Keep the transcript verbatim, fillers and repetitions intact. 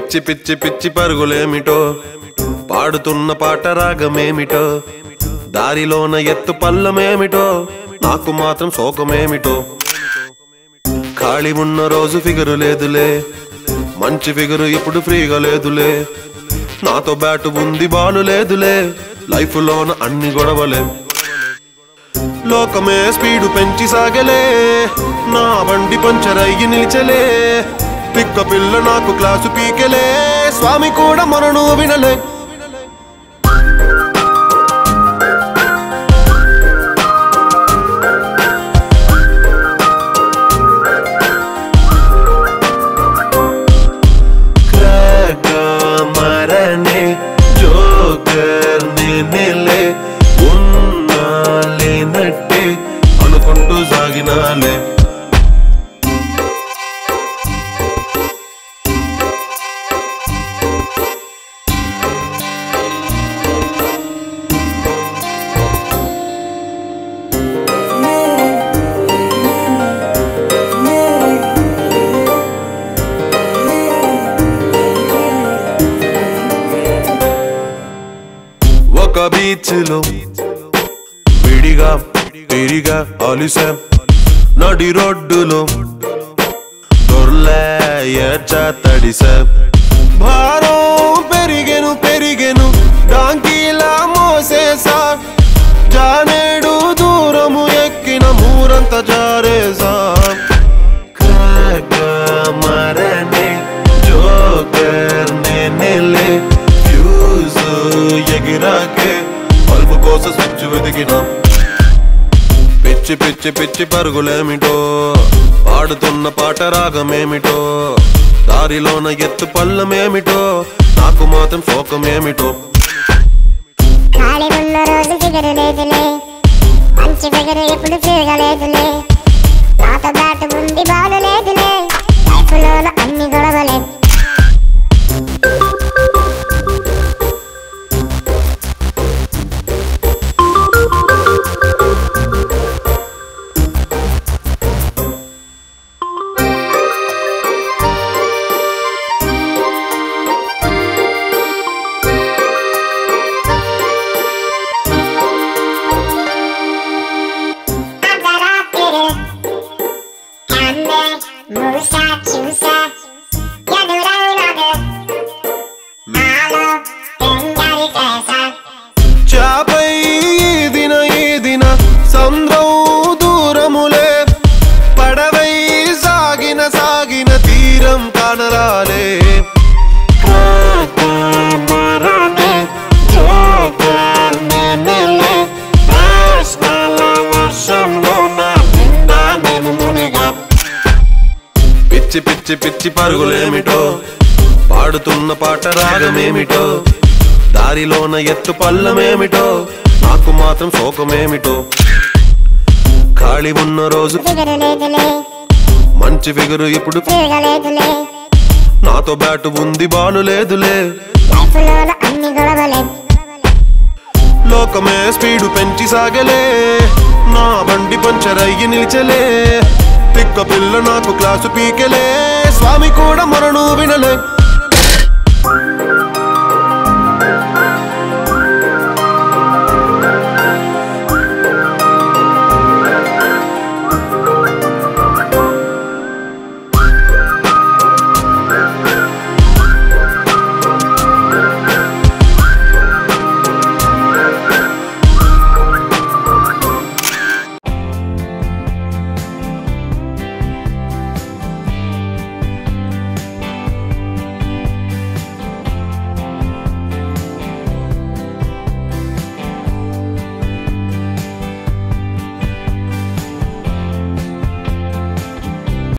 పిచ్చి పిచ్చి పిచ్చి పరుగులేమిటో పాడుతున్న పాట రాగమేమిటో దారిలోన ఎత్తు పల్లమేమిటో నాకు మాత్రం శోకమేమిటో ఖాళీ ఉన్న రోజు ఫిగరు లేదులే మంచి ఫిగరు ఇప్పుడు ఫ్రీగా లేదులే నాతో బ్యాటు ఉంది బాలు లేదులే లైఫ్ లోన అన్ని గొడవలే లోకమే స్పీడు పెంచి సాగలే నా బండి పంచర్ అయ్యి నిలిచలే పిక్క పిల్ల నాకు క్లాసు పీకెలే స్వామి కూడా మనను వినలే మరనే జోకర్ నేనే ఉన్నా లేనట్టే అనుకుంటూ సాగినాలే ఒక బీచ్ లో విడిగా తిరిగా అలిసాం నడి రోడ్డులో దొర్లేయచ్చ తడిసాం భారం పెరిగెను పెరిగెను డాంకీలా మోసేసా జానేడు దూరము ఎక్కిన మూరంత జారేసా మరనే జోకర్ నేనే ఎగిరాకే పల్పు కోసం స్విచ్ వెతికినా పిచ్చి పిచ్చి పిచ్చి పరుగులేమిటో పాడుతున్న పాట రాగమేమిటో దారిలోన ఎత్తు పల్లమేమిటో నాకు మాత్రం శోకమేమిటో ఖాళీ ఉన్న రోజు ఫిగరు లేదులే మంచి ఫిగరు ఎప్పుడు ఫ్రీగా లేదులే నాతో బ్యాటు ఉంది బాలు లేదులే లైఫ్ లోన అన్ని గొడవలే Musa chusa, ya durangadu, malo tengari kesa. చాపై దిన ఈ దిన సంద్రం దూరములే పడవై సాగిన సాగిన తీరం కానరాలే మరనే జోకర్ నేనే వర్షంలో నా నిండా నేను మునిగా పిచ్చి పిచ్చి పిచ్చి పరుగులేమిటో పాడుతున్న పాట రాగమేమిటో దారిలోన ఎత్తు పల్లమేమిటో నాకు మాత్రం శోకమేమిటో ఖాళీ ఉన్న రోజు ఫిగరు లేదులే మంచి ఫిగరు ఇప్పుడు ఫ్రీగా లేదులే నాతో బ్యాటు ఉంది బాలు లేదులే లైఫ్ లోన అన్ని గొడవలే లోకమే స్పీడు పెంచి సాగలే నా బండి పంచర్ అయ్యి నిలిచలే పిక్క పిల్ల నాకు క్లాసు పీకెలే స్వామి కూడా మనను వినలే